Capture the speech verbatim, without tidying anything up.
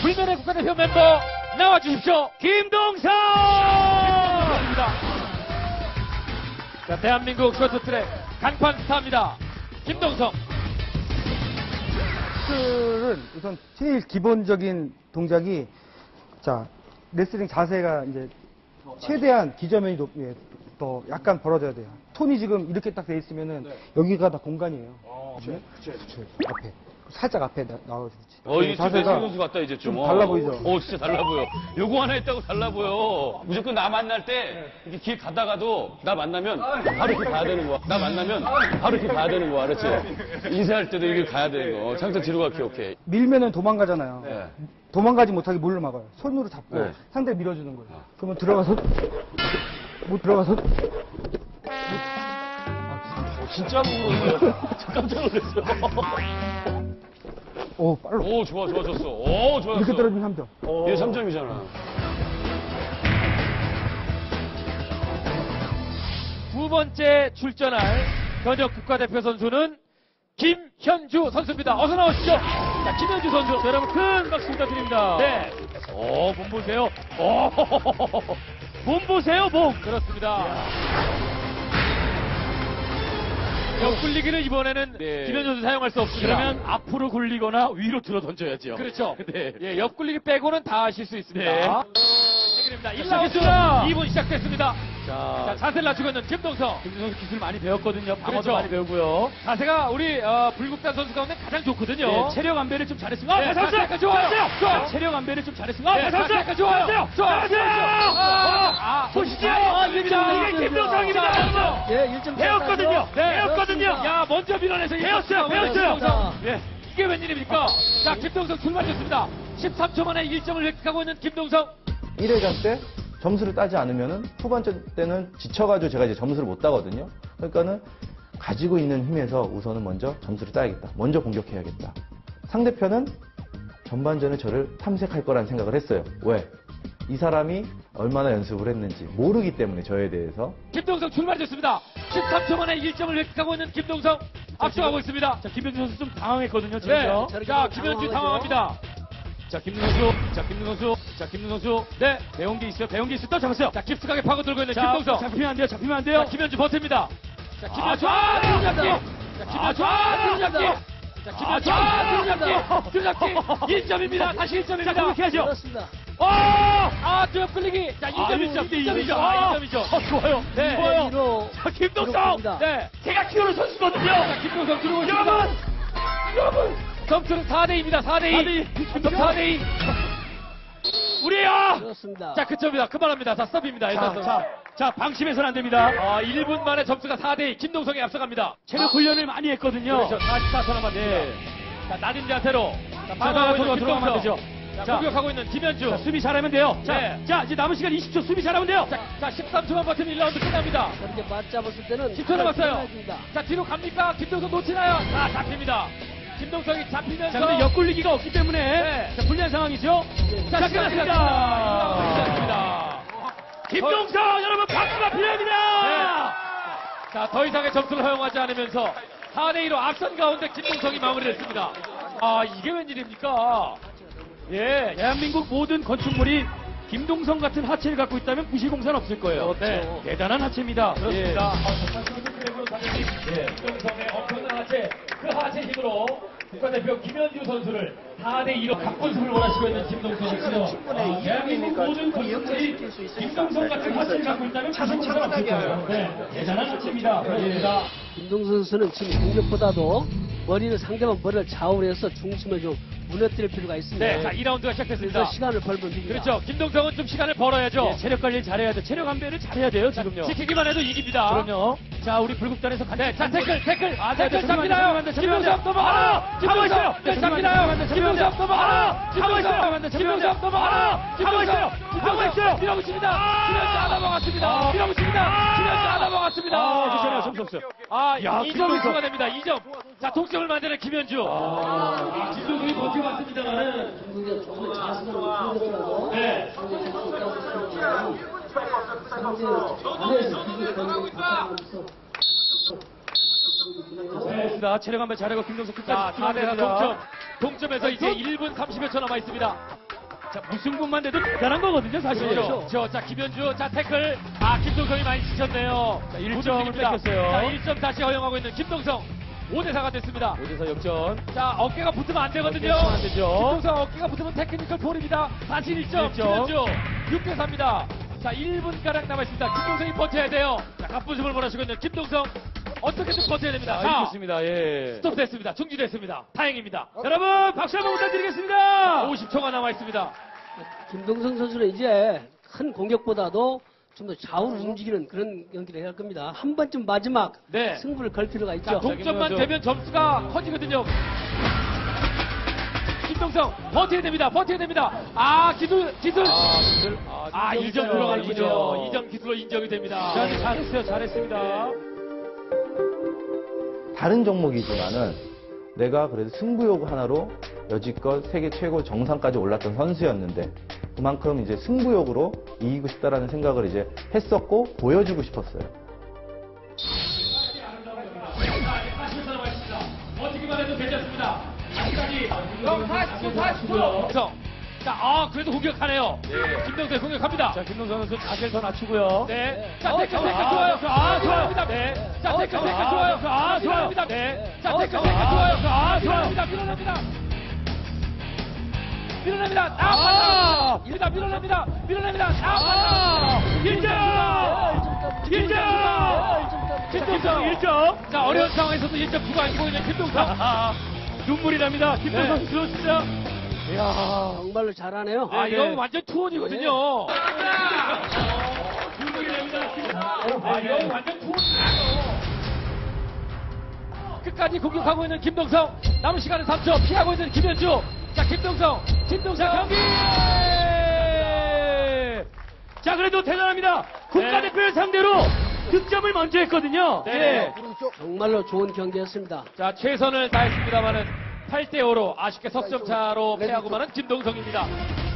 불면의 국가대표 멤버 나와주십시오. 김동성! 김동성입니다. 자, 대한민국 쇼트트랙 간판 스타입니다. 김동성. 은 우선 제일 기본적인 동작이 자 레슬링 자세가 이제 최대한 기저면이 높, 예, 더 약간 벌어져야 돼요. 톤이 지금 이렇게 딱 돼 있으면은 네. 여기가 다 공간이에요. 어, 그렇죠? 그렇죠. 앞에 살짝 앞에 나, 나와서 그렇지. 어, 이게 진짜 자세가 신 선수 같다, 이제 좀. 좀 달라 보이죠? 어, 진짜 달라 보여. 요거 하나 했다고 달라 보여. 무조건 나 만날 때, 이렇게 길 가다가도, 나 만나면, 바로 이렇게 가야 되는 거야. 나 만나면, 바로 이렇게 가야 되는 거야, 알았지? 인사할 때도 이렇게 가야 되는 거. 장터 뒤로 갈게, 오케이. 밀면은 도망가잖아요. 네. 도망가지 못하게 뭘로 막아요? 손으로 잡고 네. 상대를 밀어주는 거예요. 그러면 들어가서 못 들어가서 어, 진짜로 그러네. 깜짝 놀랐어. 오 빨로 오, 좋아, 좋아졌어. 오, 좋았어. 이렇게 떨어지면 삼 점. 얘 삼 점이잖아. 두 번째 출전할 현역 국가대표 선수는 김현주 선수입니다. 어서 나오시죠. 자, 김현주 선수. 자, 여러분 큰 박수 부탁드립니다. 네. 오, 몸 보세요. 오, 몸 보세요, 몸. 그렇습니다. 옆굴리기는 이번에는 네. 김현주 선수 사용할 수 없습니다. 그러면 앞으로 굴리거나 위로 들어 던져야죠. 그렇죠. 네. 예, 옆굴리기 빼고는 다 하실 수 있습니다. 네. 시작입니다. 일 시작했습니다. 라운드 이 분 시작됐습니다. 자, 자, 자세를 낮추고 있는 김동성. 김준성 선수 기술 많이 배웠거든요. 방어도 그렇죠. 많이 배우고요. 자세가 우리 어, 불국단 선수 가운데 가장 좋거든요. 네, 체력 안배를 좀 잘했습니다. 네, 아, 자세 잘했어요. 좋아요. 잘했어요. 좋아요. 체력 안배를 좀 잘했습니다. 네, 아, 잘했어요. 자세가 좋아요. 잘했어요. 좋아요. 잘했어요. 아, 보시죠. 아, 이게 이게 김동성입니다. 예, 일 점 배웠거든요. 네. 배웠거든요. 야, 먼저 밀어내서 배웠어요. 배웠어요. 김동성. 예. 이게 웬일입니까? 자, 김동성 출발 좋습니다. 십삼 초 만에 일 점을 획득하고 있는 김동성. 일 회전 때 점수를 따지 않으면은 후반전 때는 지쳐가지고 제가 이제 점수를 못 따거든요. 그러니까는 가지고 있는 힘에서 우선은 먼저 점수를 따야겠다. 먼저 공격해야겠다. 상대편은 전반전에 저를 탐색할 거란 생각을 했어요. 왜? 이 사람이 얼마나 연습을 했는지 모르기 때문에 저에 대해서. 김동성 출발 좋습니다. 십삼 초 만에 일 점을 획득하고 있는 김동성. 앞서가고 있습니다. 자, 김현주 선수 좀 당황했거든요. 지금. 네. 저렇게 자, 좀 김현주 당황하죠. 당황합니다. 자, 김준성 선수. 자, 김준성 선수. 자, 김준성 선수. 네. 배운 게 있어요. 배운 게 있어요. 또 잡았어요. 자, 깊숙하게 파고들고 있는 자, 김동성. 잡히면 안 돼요. 잡히면 안 돼요. 자, 김현주 버팁니다. 자, 김현주. 아, 아, 들잡기. 아, 자, 아, 김현주. 좋아, 아, 들잡기. 들어갑니다. 자, 아, 김현주. 좋아, 아, 들어갑니다. 들잡기. 일 점입니다. 다시 일 점입니다. 자, 공격해야죠. 그렇습니다. 아, 아, 쭉 끌리기. 자, 이 아, 점, 일 점, 일 점이죠. 아, 일 점이죠. 어, 좋아요. 네. 좋아요. 이로 자, 김동성. 네. 제가 키우는 선수거든요. 자, 김동성 들어오고 있습니다. 여러분. 여러분. 점수는 사 대 이입니다. 사 대 이. 사 대 이. 김동성 사 대 이. 우리야. 그렇습니다. 자, 그점입니다. 그만합니다. 자, 스톱입니다. 일단 자, 자, 자, 방심해서는 안 됩니다. 아, 일 분 만에 점수가 사 대 이. 김동성이 앞서갑니다. 체력 훈련을 많이 했거든요. 그렇죠. 사십사 초 남았습니다. 네. 자, 낮은 자세로. 자, 자, 방어하고 들어가, 있는 들어가면 안 김동성. 되죠. 자, 자, 공격하고 있는 김현주. 자, 수비 잘하면 돼요. 자, 네. 자, 이제 남은 시간 이십 초 수비 잘하면 돼요. 자, 자, 십삼 초만 버티면 일 라운드 끝납니다. 저렇게 맞잡았을 때는 십 초 남았어요. 끝나줍니다. 자, 뒤로 갑니까? 김동성 놓치나요? 자, 잡힙니다. 김동성이 잡히면서. 자, 근데 옆굴리기가 없기 때문에 네. 자, 불리한 상황이죠. 자, 자, 끝났습니다. 끝났습니다. 끝났습니다. 김동성 여러분 박수가 필요합니다. 네. 자, 더 이상의 점수를 허용하지 않으면서 사 대 이로 앞선 가운데 김동성이 마무리를 했습니다. 아, 이게 웬일입니까? 예, 대한민국 모든 건축물이 김동성 같은 하체를 갖고 있다면 부실공사는 없을 거예요. 네. 대단한 하체입니다. 그렇습니다. 예. 김동성의 엄청난 하체, 그 하체 힘으로 국가대표 김현주 선수를 사 대 이로 각본승을 원하시고 있는 김동성이고요. 아, 대한민국 모든 건축물이 김동성 같은 하체를 갖고 있다면 부실공사는 없을 거예요. 네. 대단한 하체입니다. 그렇습니다. 김동선 선수는 지금 공격보다도 머리를 상대방 머리를 좌우로 해서 중심을 좀 무너뜨릴 필요가 있습니다. 네, 자, 이 라운드가 시작됐습니다. 그래서 시간을 벌면 됩니다. 그렇죠. 김동성은 좀 시간을 벌어야죠. 예, 체력 관리를 잘해야 돼. 체력 안배를 잘해야 돼요, 지금요. 지키기만 해도 이깁니다. 그럼요. 자, 우리 불국단에서 같이. 네, 자, 태클, 태클. 아, 네, 태클 네, 잡히나요? 잠깐만, 잠깐만, 김동성 잠깐만. 넘어가라! 아, 가만히 있어요. 김동성 네, 잡히나요? 잠깐만, 김동성 잠깐만. 넘어가라! 아, 가만히 있어요. 잠깐만, 김동성 잠깐만. 넘어가라! 아, 가만히 있어요. 가만히 김동성 있어요. 밀어붙입니다. 김현주 안 넘어갔습니다. 밀어붙입니다. 김현주 안 넘어갔습니다. 아, 괜찮아요. 점수 없어요. 아, 야, 이 점이 김동성. 추가됩니다. 이 점. 자, 동점을 만드는 김현주. 아, 김동성이 버텨봤습니다만은. 김동선 조금 자신을 공격하고 네. 네, 체력 안배 잘하고 김동성 끝까지. 자, 사 대 사 집중합니다. 동점. 동점에서 이제 일 분 삼십여 초 남아 있습니다. 자, 무승부만 돼도 대단한 거거든요, 사실. 그렇죠. 저, 자, 김현주, 자, 태클. 아, 김동성이 많이 지쳤네요. 자, 일 점을 뺏겼어요. 자, 일 점 다시 허용하고 있는 김동성. 오 대 사가 됐습니다. 오 대 사 역전. 자, 어깨가 붙으면 안 되거든요. 어깨가 안 되죠. 김동성 어깨가 붙으면 테크니컬 폴입니다. 다시 일 점. 일 점. 김현주. 육 대 사입니다. 자, 일 분가량 남아있습니다. 김동성이 버텨야 돼요. 자, 갑분승을 몰아주고 있는 김동성. 어떻게든 버텨야 됩니다. 자, 자, 이겼습니다. 예. 스톱 됐습니다. 중지됐습니다. 다행입니다. 여러분, 박수 한번 부탁드리겠습니다. 오십 초가 남아있습니다. 김동성 선수는 이제 큰 공격보다도 좀 더 좌우를 움직이는 그런 경기를 해야 할 겁니다. 한 번쯤 마지막 네. 승부를 걸 필요가 있죠. 자, 동점만 김현주. 되면 점수가 커지거든요. 김동성 버텨야 됩니다. 버텨야 됩니다. 아, 기술, 기술. 아, 기술. 아, 아, 이 점 인정이죠. 들어가는군요. 이 점 기술로 인정이 됩니다. 자, 잘했어요. 잘했습니다. 다른 종목이지만은 내가 그래도 승부욕 하나로 여지껏 세계 최고 정상까지 올랐던 선수였는데 그만큼 이제 승부욕으로 이기고 싶다라는 생각을 이제 했었고 보여주고 싶었어요. 사십 초 남아있습니다. 버티기만 해도 괜찮습니다. 아직까지 사십 초, 사십 초. 자, 아, 그래도 공격하네요. 김동태 공격합니다. 자, 김동선 선수 자세를 더 낮추고요. 네. 자, 어, 태클, 태클 아, 좋아요. 아, 좋아요. 좋아요. 네. 자, 어, 태클, 태클 아, 좋아요. 아, 좋아요. 밀어냅니다. 네. 자, 어, 태클, 아, 태클 좋아요. 아, 좋아요. 밀어냅니다. 밀어냅니다. 밀어냅니다. 아, 아, 맞다. 밀다, 밀어냅니다. 밀어냅니다. 아, 맞다. 일 점! 일 점! 김동성 일 점. 자, 어려운 상황에서도 일 점 부과하시고 있는 김동성. 눈물이 납니다. 김동선 네. 선수 진짜. 이야. 정말로 잘하네요. 아, 네, 이거 네. 완전 투혼이거든요. 눈물이 납니다. 아, 이거 완전 투혼이에요. 끝까지 공격하고 있는 김동성. 남은 시간은 삼 초. 피하고 있는 김현주. 자, 김동성. 김동성 경기! 자, 그래도 대단합니다. 국가대표를 상대로 득점을 먼저 했거든요. 네. 정말로 좋은 경기였습니다. 자, 최선을 다했습니다만은 팔 대 오로 아쉽게 석점 차로 패하고 마는 김동성입니다.